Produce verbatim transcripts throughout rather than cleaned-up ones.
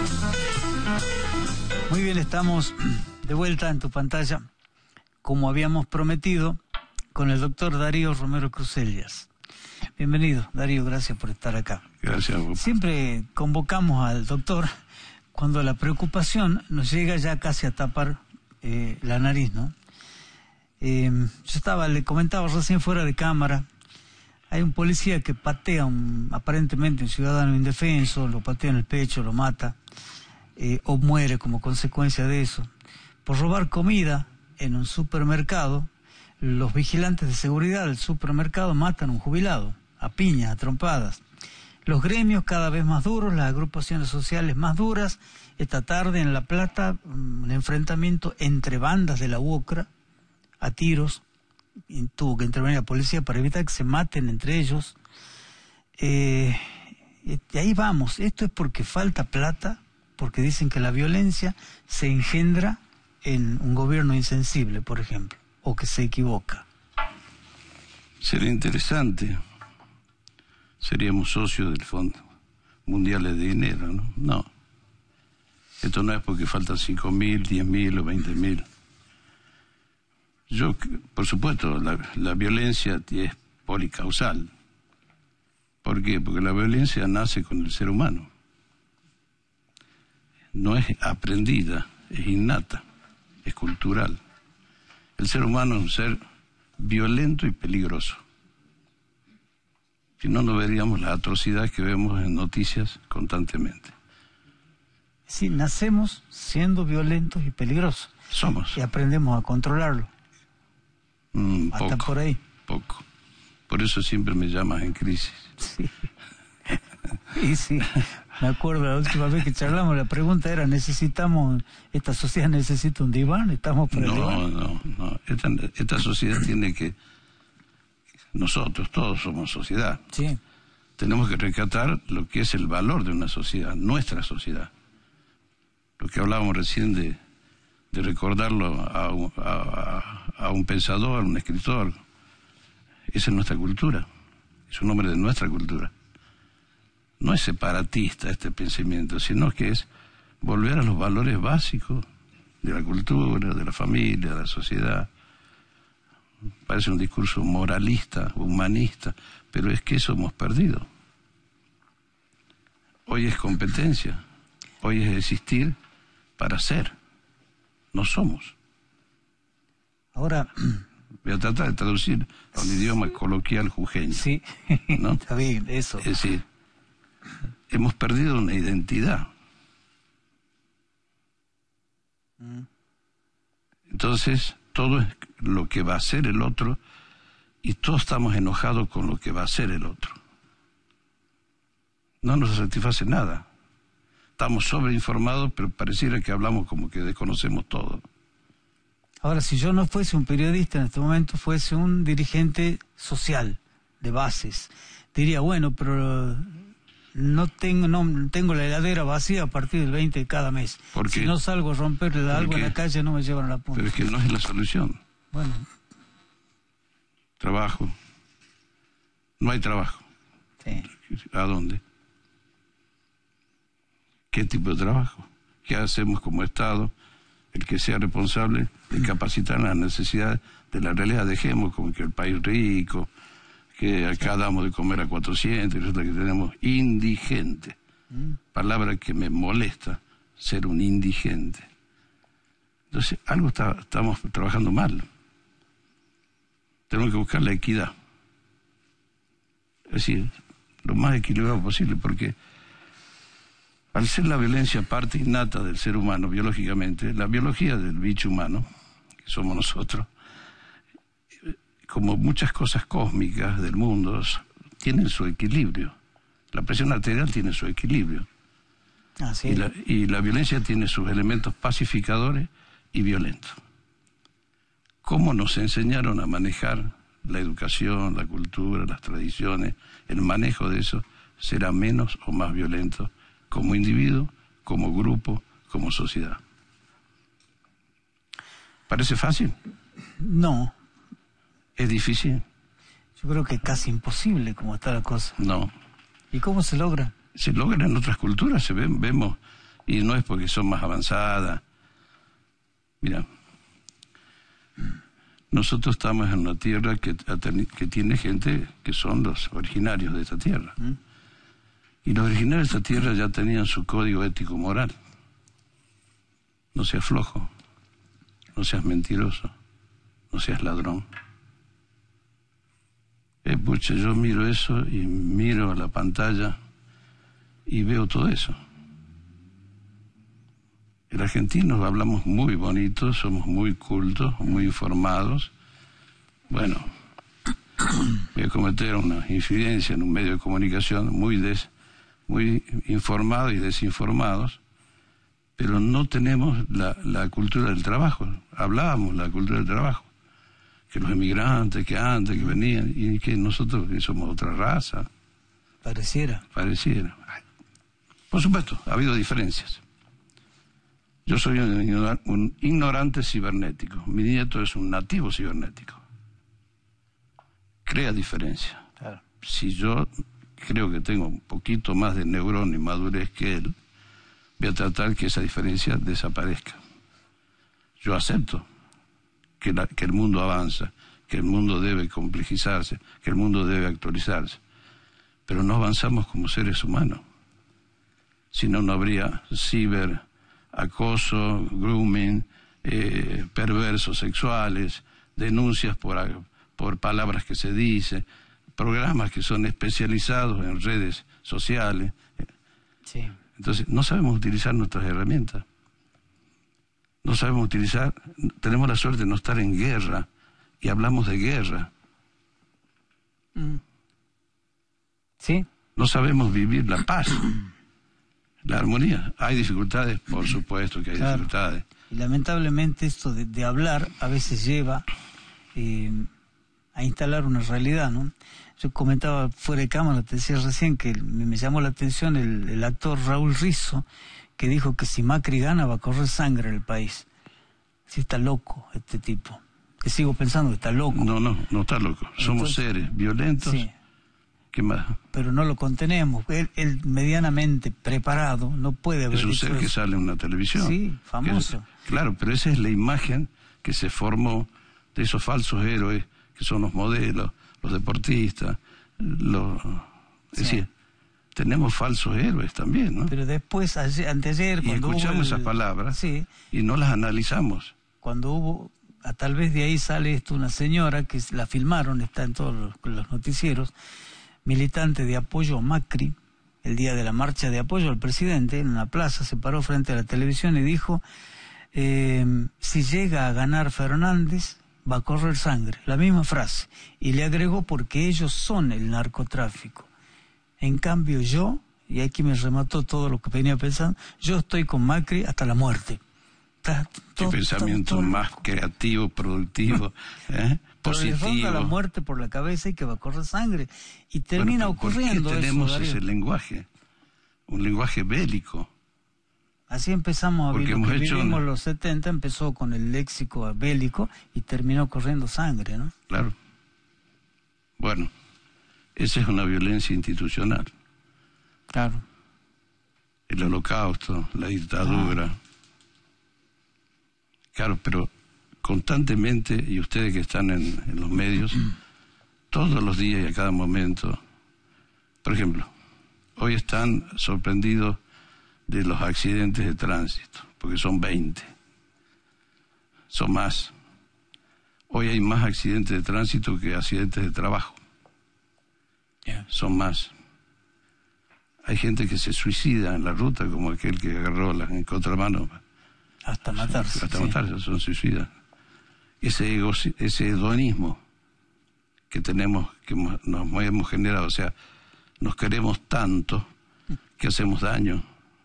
Muy bien, estamos de vuelta en tu pantalla, como habíamos prometido, con el doctor Darío Romero Crusellas. Bienvenido, Darío, gracias por estar acá. Gracias a vos. Siempre convocamos al doctor cuando la preocupación nos llega ya casi a tapar eh, la nariz, ¿no? Eh, yo estaba, le comentaba recién fuera de cámara, hay un policía que patea un, aparentemente un ciudadano indefenso, lo patea en el pecho, lo mata, eh, o muere como consecuencia de eso. Por robar comida en un supermercado, los vigilantes de seguridad del supermercado matan a un jubilado, a piñas, a trompadas. Los gremios cada vez más duros, las agrupaciones sociales más duras. Esta tarde en La Plata, un enfrentamiento entre bandas de la UOCRA, a tiros, y tuvo que intervenir la policía para evitar que se maten entre ellos. Eh, y ahí vamos, esto es porque falta plata, porque dicen que la violencia se engendra en un gobierno insensible, por ejemplo, o que se equivoca. Sería interesante. Seríamos socios del Fondo Mundial de Dinero, ¿no? No. Esto no es porque faltan cinco mil, diez mil o veinte mil. Yo, por supuesto, la, la violencia es policausal. ¿Por qué? Porque la violencia nace con el ser humano. No es aprendida, es innata, es cultural. El ser humano es un ser violento y peligroso. Si no, no veríamos las atrocidades que vemos en noticias constantemente. Sí, nacemos siendo violentos y peligrosos. Somos. Y aprendemos a controlarlo. Mm, Hasta poco, por ahí. Poco. Por eso siempre me llamas en crisis. Sí. Y sí, me acuerdo la última vez que charlamos, la pregunta era, ¿necesitamos, esta sociedad necesita un diván? ¿Estamos para el diván? No, no, no. Esta, esta sociedad tiene que... Nosotros, todos somos sociedad. Sí. Tenemos que rescatar lo que es el valor de una sociedad, nuestra sociedad. Lo que hablábamos recién de, de recordarlo a un, a, a un pensador, a un escritor. Esa es nuestra cultura. Es un hombre de nuestra cultura. No es separatista este pensamiento, sino que es volver a los valores básicos de la cultura, de la familia, de la sociedad. Parece un discurso moralista, humanista, pero es que eso hemos perdido. Hoy es competencia, hoy es existir para ser, no somos. Ahora... Voy a tratar de traducir a un idioma coloquial jujeño. Sí, ¿no? Está bien, eso. Es decir, hemos perdido una identidad. Mm. Entonces, todo es lo que va a ser el otro y todos estamos enojados con lo que va a ser el otro. No nos satisface nada. Estamos sobreinformados, pero pareciera que hablamos como que desconocemos todo. Ahora, si yo no fuese un periodista en este momento, fuese un dirigente social, de bases, diría, bueno, pero no tengo no tengo la heladera vacía a partir del veinte de cada mes. Si no salgo a romperle algo en la calle, no me llevan a la punta. Pero es que no es la solución. Bueno. Trabajo. No hay trabajo. Sí. ¿A dónde? ¿Qué tipo de trabajo? ¿Qué hacemos como Estado? El que sea responsable de capacitar las necesidades de la realidad. Dejemos como que el país rico, que acá damos de comer a cuatrocientos, y resulta que tenemos indigente. Mm. Palabra que me molesta, ser un indigente. Entonces, algo está, estamos trabajando mal. Tenemos que buscar la equidad. Es decir, lo más equilibrado posible, porque al ser la violencia parte innata del ser humano, biológicamente, la biología del bicho humano, que somos nosotros, como muchas cosas cósmicas del mundo, tienen su equilibrio. La presión arterial tiene su equilibrio. Ah, sí. y, la, y la violencia tiene sus elementos pacificadores y violentos. ¿Cómo nos enseñaron a manejar la educación, la cultura, las tradiciones? El manejo de eso será menos o más violento como individuo, como grupo, como sociedad. ¿Parece fácil? No. ¿Es difícil? Yo creo que es casi imposible como está la cosa. No. ¿Y cómo se logra? Se logra en otras culturas, se ven, vemos Y no es porque son más avanzadas. Mira, nosotros estamos en una tierra que, que tiene gente que son los originarios de esta tierra. ¿Mm? Y los originarios de esta tierra ya tenían su código ético moral. No seas flojo, no seas mentiroso, no seas ladrón. Eh, pucha, yo miro eso y miro la pantalla y veo todo eso. El argentino hablamos muy bonito, somos muy cultos, muy informados. Bueno, voy a cometer una infidencia en un medio de comunicación muy, des, muy informados y desinformados, pero no tenemos la, la cultura del trabajo. Hablábamos de la cultura del trabajo, que los emigrantes, que antes, que venían, y que nosotros que somos otra raza. Pareciera. Pareciera. Por supuesto, ha habido diferencias. Yo soy un, un ignorante cibernético. Mi nieto es un nativo cibernético. Crea diferencia. Claro. Si yo creo que tengo un poquito más de neurona y madurez que él, voy a tratar que esa diferencia desaparezca. Yo acepto que, la, que el mundo avanza, que el mundo debe complejizarse, que el mundo debe actualizarse. Pero no avanzamos como seres humanos. Si no, no habría ciber... acoso, grooming, eh, perversos sexuales, denuncias por, por palabras que se dicen, programas que son especializados en redes sociales. Sí. Entonces, no sabemos utilizar nuestras herramientas. No sabemos utilizar, tenemos la suerte de no estar en guerra y hablamos de guerra. Mm. Sí. No sabemos vivir la paz. La armonía. Hay dificultades, por supuesto que hay claro. dificultades. Y lamentablemente esto de, de hablar a veces lleva eh, a instalar una realidad, ¿no? Yo comentaba fuera de cámara, te decía recién que me, me llamó la atención el, el actor Raúl Rizzo, que dijo que si Macri gana va a correr sangre en el país. Si está loco este tipo. Que sigo pensando que está loco. No, no, no está loco. Somos Entonces, seres violentos. Sí. ¿Qué más? Pero no lo contenemos. Él, él medianamente preparado no puede haber. Es un ser eso. Que sale en una televisión. Sí, famoso. Es, claro, pero esa es la imagen que se formó de esos falsos héroes que son los modelos, los deportistas, los... Es sí. decir, tenemos falsos héroes también, ¿no? Pero después, ayer, anteayer, cuando y escuchamos hubo el... esas palabras sí. y no las analizamos. Cuando hubo, a, tal vez de ahí sale esto, una señora que la filmaron, está en todos los, los noticieros, militante de apoyo a Macri, el día de la marcha de apoyo al presidente, en una plaza se paró frente a la televisión y dijo, eh, si llega a ganar Fernández, va a correr sangre. La misma frase. Y le agregó, porque ellos son el narcotráfico. En cambio yo, y aquí me remató todo lo que venía pensando, yo estoy con Macri hasta la muerte. Está, todo, Qué pensamiento todo, todo más creativo, productivo, ¿eh? positivo. Pero le ronda la muerte por la cabeza y que va a correr sangre. Y termina bueno, ocurriendo ¿por qué tenemos eso, ese lenguaje? Un lenguaje bélico. Así empezamos a Porque vivir, hemos hecho vivimos una... los setenta, empezó con el léxico bélico y terminó corriendo sangre, ¿no? Claro. Bueno, esa es una violencia institucional. Claro. El holocausto, la dictadura. Ah. Claro, pero constantemente, y ustedes que están en, en los medios, todos los días y a cada momento, por ejemplo, hoy están sorprendidos de los accidentes de tránsito, porque son veinte, son más. Hoy hay más accidentes de tránsito que accidentes de trabajo, yeah. son más. Hay gente que se suicida en la ruta, como aquel que agarró la, en contramano. Hasta matarse. Hasta sí. matarse, son suicidas. Ese, ego, ese hedonismo que tenemos, que nos hemos generado, o sea, nos queremos tanto que hacemos daño.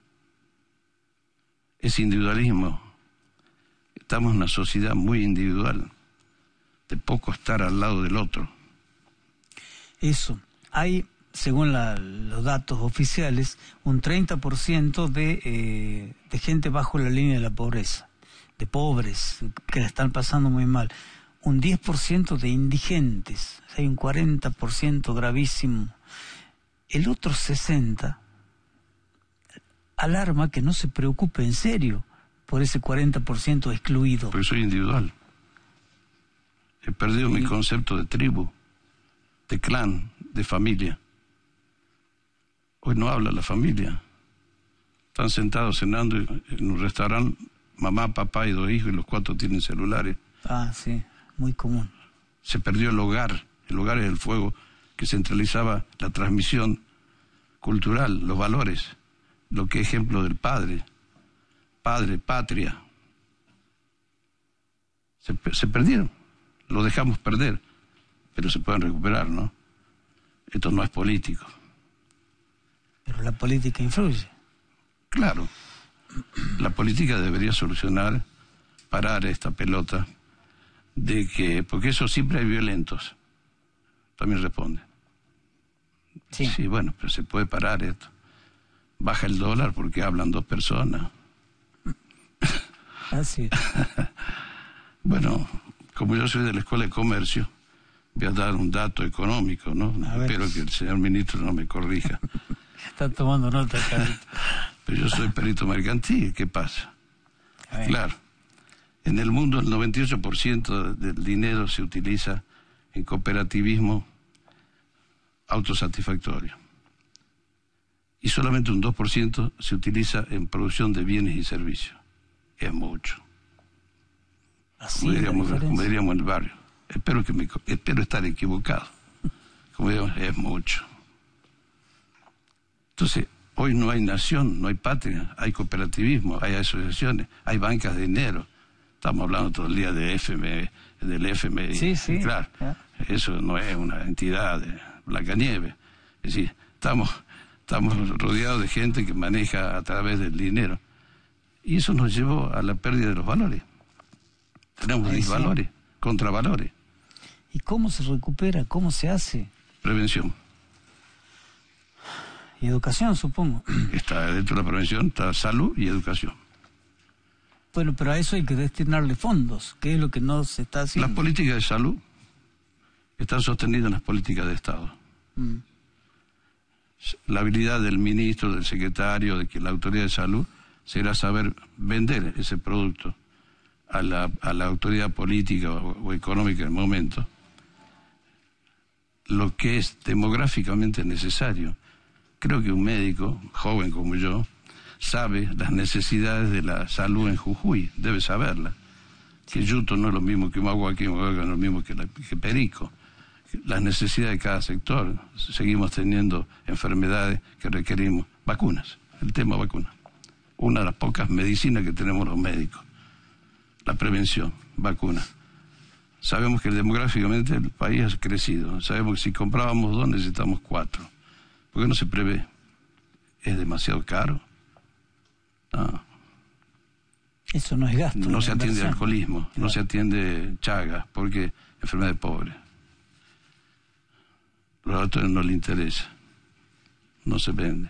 Ese individualismo. Estamos en una sociedad muy individual, de poco estar al lado del otro. Eso. Hay, según la, los datos oficiales, un treinta por ciento de, eh, de gente bajo la línea de la pobreza, de pobres, que la están pasando muy mal. Un diez por ciento de indigentes, hay un cuarenta por ciento gravísimo. El otro sesenta por ciento alarma que no se preocupe en serio por ese cuarenta por ciento excluido. Porque soy individual. He perdido Sí. mi concepto de tribu, de clan, de familia. Hoy no habla la familia. Están sentados cenando en un restaurante, mamá, papá y dos hijos, y los cuatro tienen celulares. Ah, sí, muy común. Se perdió el hogar. El hogar es el fuego que centralizaba la transmisión cultural, los valores, lo que es ejemplo del padre. Padre, patria. Se, se perdieron. Lo dejamos perder, pero se pueden recuperar, ¿no? Esto no es político. Pero la política influye. Claro, la política debería solucionar, parar esta pelota de que, porque eso siempre hay violentos, también responde. Sí. Sí, bueno, pero se puede parar esto. Baja el dólar porque hablan dos personas. Así es. Bueno, como yo soy de la Escuela de Comercio, voy a dar un dato económico, ¿no? A ver. Espero que el señor ministro no me corrija. Está tomando nota, Carlito. Pero yo soy perito mercantil, ¿qué pasa? A ver. Claro, en el mundo el noventa y ocho por ciento del dinero se utiliza en cooperativismo autosatisfactorio. Y solamente un dos por ciento se utiliza en producción de bienes y servicios. Es mucho. Así Como es la diríamos, como diferencia. diríamos en el barrio. Espero, que me, espero estar equivocado. Como diríamos, es mucho. Entonces, hoy no hay nación, no hay patria, hay cooperativismo, hay asociaciones, hay bancas de dinero. Estamos hablando todo el día de F M, del F M I. Sí, sí. Claro, Ya. eso no es una entidad de Blancanieves. Es decir, estamos, estamos rodeados de gente que maneja a través del dinero. Y eso nos llevó a la pérdida de los valores. Tenemos Ahí sí. disvalores, contravalores. ¿Y cómo se recupera? ¿Cómo se hace? Prevención. Y educación, supongo. Está dentro de la prevención, está salud y educación. Bueno, pero a eso hay que destinarle fondos, que es lo que no se está haciendo. Las políticas de salud están sostenidas en las políticas de Estado. Mm. La habilidad del ministro, del secretario, de que la autoridad de salud será saber vender ese producto a la, a la autoridad política o, o económica del momento, lo que es demográficamente necesario. Creo que un médico, joven como yo, sabe las necesidades de la salud en Jujuy, debe saberla. Que Yuto no es lo mismo que Magua, que Magua no es lo mismo que, la, que Perico. Las necesidades de cada sector. Seguimos teniendo enfermedades que requerimos vacunas. El tema vacunas. Una de las pocas medicinas que tenemos los médicos. La prevención, vacunas. Sabemos que demográficamente el país ha crecido. Sabemos que si comprábamos dos necesitamos cuatro. ¿Por qué no se prevé? ¿Es demasiado caro? No. Eso no es gasto. No es se atiende inversión. alcoholismo, no Claro. se atiende chagas, porque enfermedad de pobre. Los autores no le interesa, no se vende.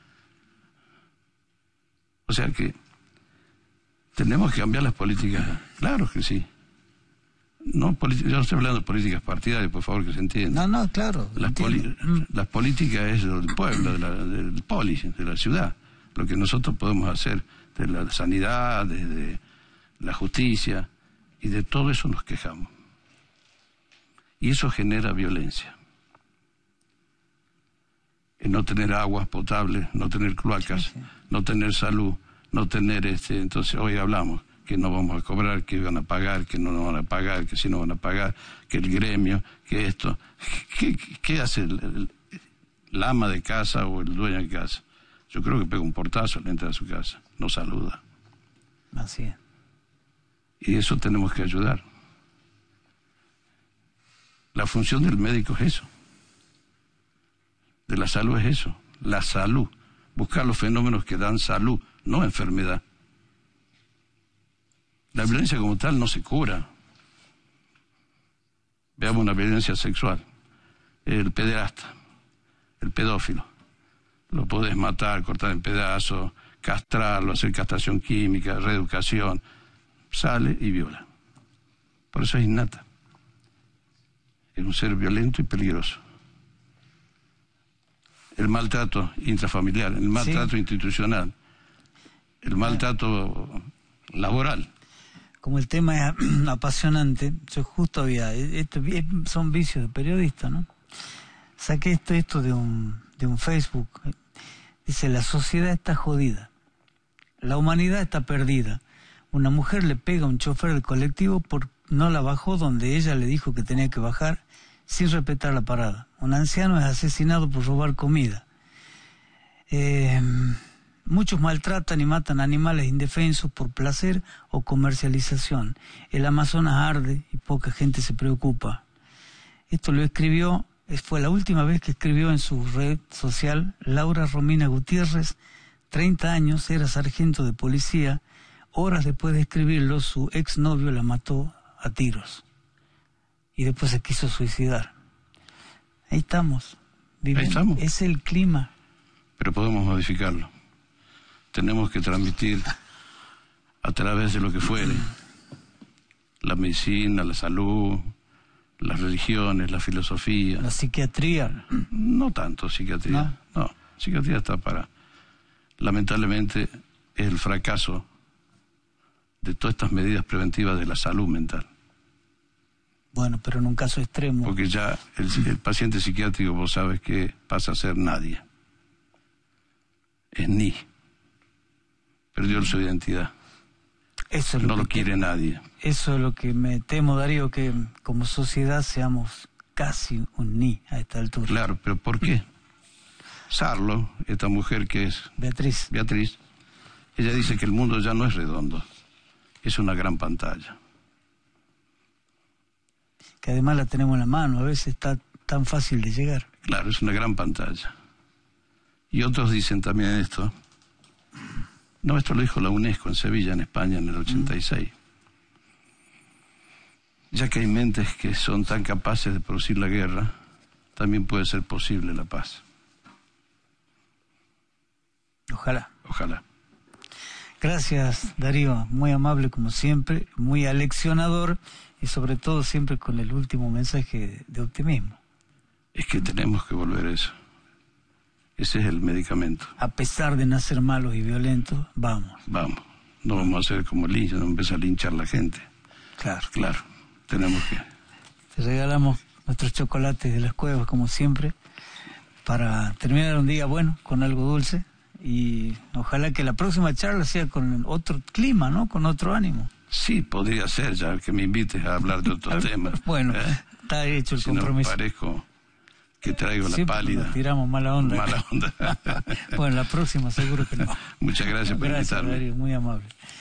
O sea que tenemos que cambiar las políticas, claro que sí. No, politi- yo no estoy hablando de políticas partidarias, por favor, que se entienda. No, no, claro. Las, poli- entiendo. Mm. las políticas es del pueblo, de la, del polis, de la ciudad. Lo que nosotros podemos hacer de la sanidad, de la justicia, y de todo eso nos quejamos. Y eso genera violencia. El no tener aguas potables, no tener cloacas, Sí, sí. no tener salud, no tener este, entonces hoy hablamos que no vamos a cobrar, que van a pagar, que no nos van a pagar, que si no van a pagar, que el gremio, que esto. ¿Qué, qué hace el, el, el ama de casa o el dueño de casa? Yo creo que pega un portazo al entrar a su casa, no saluda. Así es. Y eso tenemos que ayudar. La función del médico es eso. De la salud es eso, la salud. Buscar los fenómenos que dan salud, no enfermedad. La violencia como tal no se cura. Veamos una violencia sexual. El pederasta, el pedófilo. Lo podés matar, cortar en pedazos, castrarlo, hacer castración química, reeducación. Sale y viola. Por eso es innata. Es un ser violento y peligroso. El maltrato intrafamiliar, el maltrato Sí. institucional. el maltrato laboral. Como el tema es apasionante, yo justo había, esto, son vicios de periodista, ¿no? Saqué esto, esto de un, de un Facebook. Dice, la sociedad está jodida. La humanidad está perdida. Una mujer le pega a un chofer del colectivo por no la bajó donde ella le dijo que tenía que bajar sin respetar la parada. Un anciano es asesinado por robar comida. Eh, muchos maltratan y matan animales indefensos por placer o comercialización. El Amazonas arde y poca gente se preocupa. Esto lo escribió, fue la última vez que escribió en su red social Laura Romina Gutiérrez, treinta años, era sargento de policía. Horas después de escribirlo, su exnovio la mató a tiros. Y después se quiso suicidar. Ahí estamos. Viviendo. Ahí estamos. Es el clima. Pero podemos modificarlo. Tenemos que transmitir a través de lo que fuere, la medicina, la salud, las religiones, la filosofía. La psiquiatría. No tanto psiquiatría. No, no psiquiatría está para... Lamentablemente es el fracaso de todas estas medidas preventivas de la salud mental. Bueno, pero en un caso extremo. Porque ya el, el paciente psiquiátrico, vos sabes que pasa a ser nadie. Es ni. Perdió su identidad. Eso es no lo, lo que quiere nadie. Eso es lo que me temo, Darío, que como sociedad seamos casi un ni a esta altura. Claro, pero ¿por qué? Sarlo, esta mujer que es... Beatriz. Beatriz, ella dice que el mundo ya no es redondo, es una gran pantalla. Que además la tenemos en la mano, a veces está tan fácil de llegar. Claro, es una gran pantalla. Y otros dicen también esto. No, esto lo dijo la UNESCO en Sevilla, en España, en el ochenta y seis. Mm. Ya que hay mentes que son tan capaces de producir la guerra, también puede ser posible la paz. Ojalá. Ojalá. Gracias, Darío. Muy amable como siempre, muy aleccionador y sobre todo siempre con el último mensaje de optimismo. Es que tenemos que volver a eso. Ese es el medicamento. A pesar de nacer malos y violentos, vamos. Vamos. No vamos a ser como lincha, no empezar a linchar a la gente. Claro. Claro. Tenemos que... Te regalamos nuestros chocolates de las cuevas, como siempre, para terminar un día bueno, con algo dulce. Y ojalá que la próxima charla sea con otro clima, ¿no? Con otro ánimo. Sí, podría ser, ya que me invites a hablar de otros temas. Bueno, ¿eh? Está hecho el si compromiso. No parezco que traigo Siempre la pálida. Nos tiramos mala onda. Mala onda. Bueno, la próxima seguro que no. Muchas gracias por Gracias, invitarme. Darío, muy amable.